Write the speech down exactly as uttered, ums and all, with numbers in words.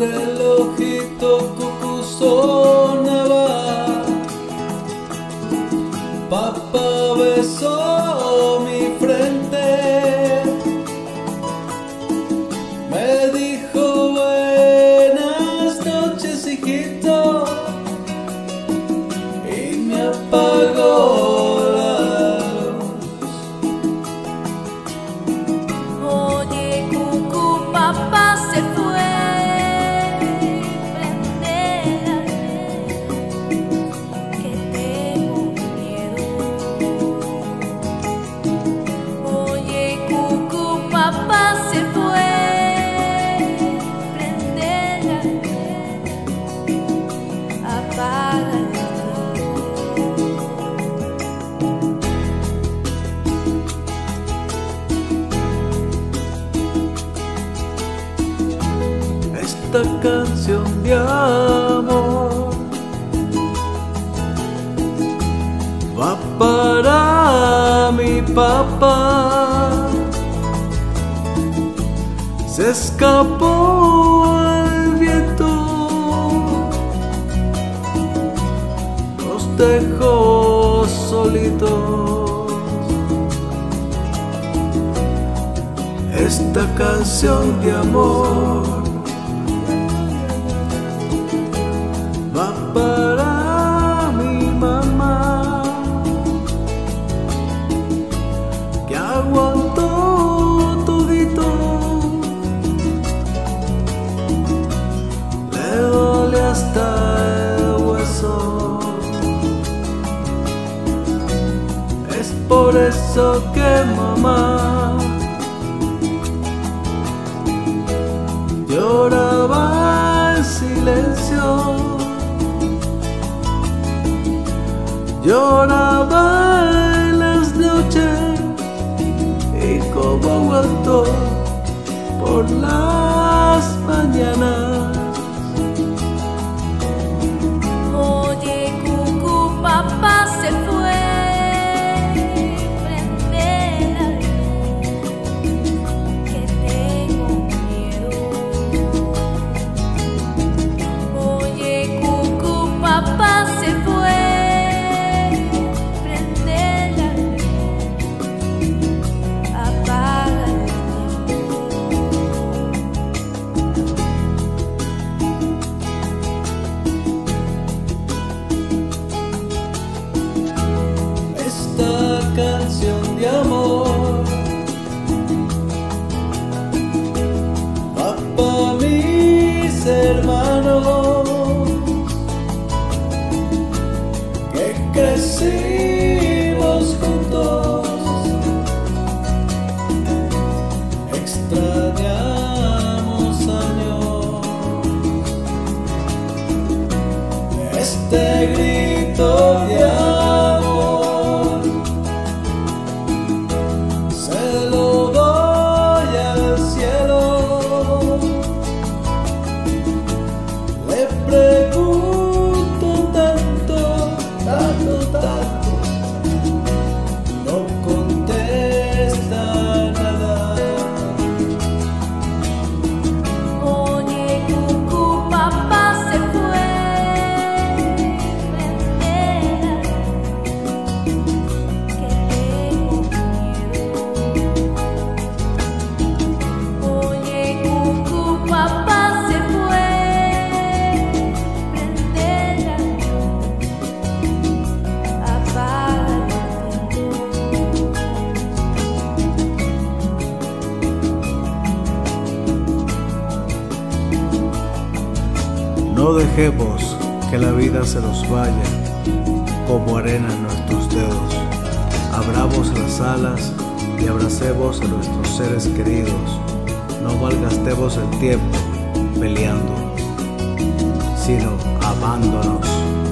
relojito cucú sonaba, papá besó mi frente, me dijo buenas noches hijito y me apagó la luz. Oye cucú, papá se fue, prende la luz, que tengo miedo. Oye cucú, papá se fue, prende la luz, apaga la Esta canción de amor va para mi papá. Se escapó al viento, nos dejó solitos. Esta canción de amor va para mi mamá, que aguantó todito, le duele hasta el hueso. Es por eso que mamá lloraba en silencio, lloraba en las noches y como aguantó por las mañanas. Oye cucú, papá se fue, prende la luz, que tengo miedo. Oye cucú, papá se fue, prende la luz, apaga la Esta canción de amor va para mis hermanos que crecimos juntos, extrañamos años, este grito de amor se lo doy al cielo. Le pregunto tanto, tanto, tanto, no contesta nada. Oye cucú, papá se fue, prende la luz, que tengo miedo. Oye cucú, papá se fue, prende la luz, apaga la No dejemos que la vida se nos vaya como arena en nuestros dedos. Abramos las alas y abracemos a nuestros seres queridos. No malgastemos el tiempo peleando, sino amándonos.